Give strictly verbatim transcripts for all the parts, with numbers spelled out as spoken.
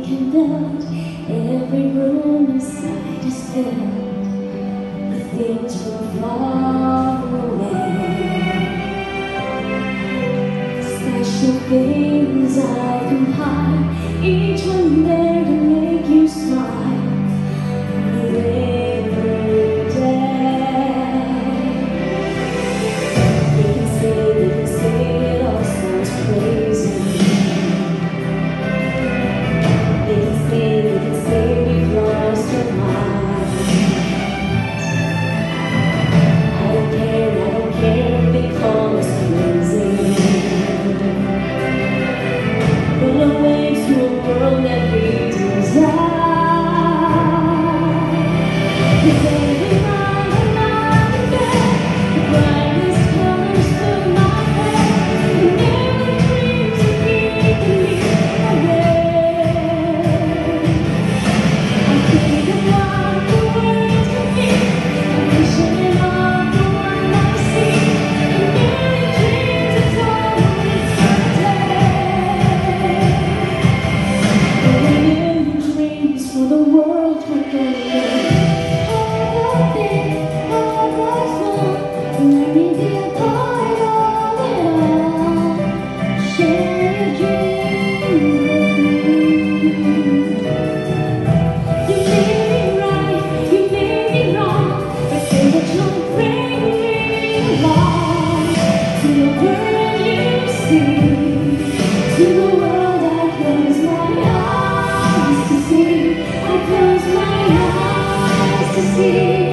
can build. Every room inside is filled with things from far away. Special things I compile, each one there to make you smile every day. They can say, they can say it all sounds crazy. They can say, they can say we've lost our minds. I don't care, I don't care if they call us crazy. Run away to a world that we desire. 'Cause every night I'm out in bed, the brightest colors fill my head, and every dream's a keeping me awake. I think of what the world could be, I'm wishing on the one I see, a million dreams it's always someday. A million dreams for the world we're gonna live. All the things, all those fun, let me be a part of it all. Share your dream with me. You made me right, you made me wrong, but say that you'll bring me along to the world you see, to the world I close my eyes to see. I close my eyes to see.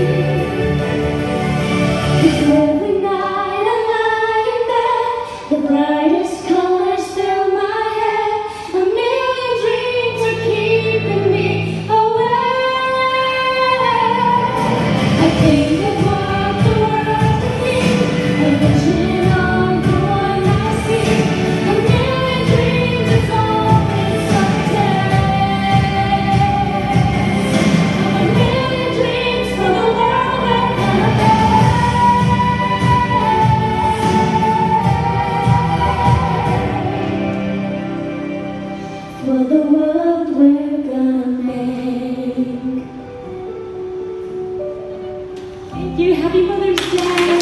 'Cause every night I lie in bed, the brightest colors fill my head, a million dreams are keeping me awake. I think of what the world could be, a vision of the one I see, a million dreams it's always someday. A million dreams for the world we're gonna make. For the world we're gonna make. Thank you. Happy Mother's Day.